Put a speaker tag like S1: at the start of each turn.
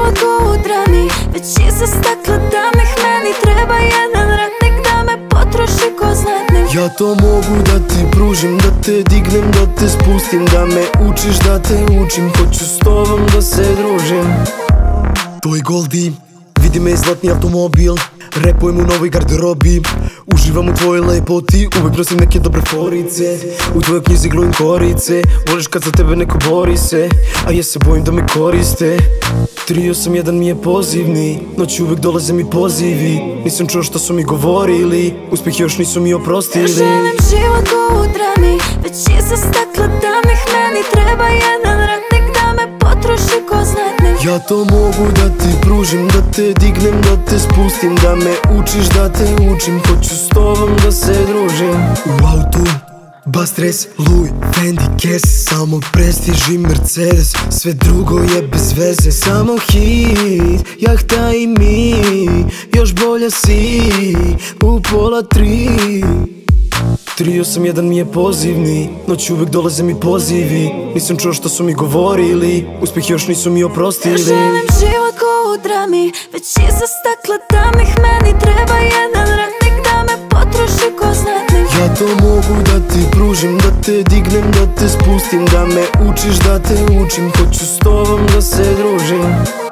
S1: život ko u drami, već iza stakla tamnih. Meni treba jedan radnik da me potroši ko zlatnik.
S2: Ja to mogu da ti pružim, da te dignem, da te spustim, da me učiš, da te učim, hoću s tobom da se družim. To je Goldie, vidi me zlatni automobil, repujem u novoj garderobi, uživam u tvojoj lepoti, uvek nosim neke dobre forice, u tvojoj knjizi glumim korice, voliš kad za tebe neko bori se, a ja se bojim da me koriste. 381 mi je pozivni, noći uvek dolaze mi pozivi, nisam čuo šta su mi govorili, uspeh još nisu mi oprostili.
S1: Ja želim život ko u drami, već iza stakla tamnih. Meni treba jedan radnik da me potroši ko zlatnik.
S2: Ja to mogu da ti pružim, da te dignem, da te spustim, da me učiš, da te učim, hoću s tobom da se družim. U autu Bastres, Louis, Fendi, Kese, samo prestiž i Mercedes, sve drugo je bez veze. Samo hit, jahta i mi, još bolja si u pola 3. 381 mi je pozivni, noći uvek dolaze mi pozivi, nisam čuo šta su mi govorili, uspeh još nisu mi oprostili.
S1: Ja želim život ko u drami, već iza stakla tamnih. Meni treba jedan radnik da me potroši ko zlatnik.
S2: Ja to mogu da ti pružim, da te dignem, da te spustim, da me učiš, da te učim, hoću s tobom da se družim.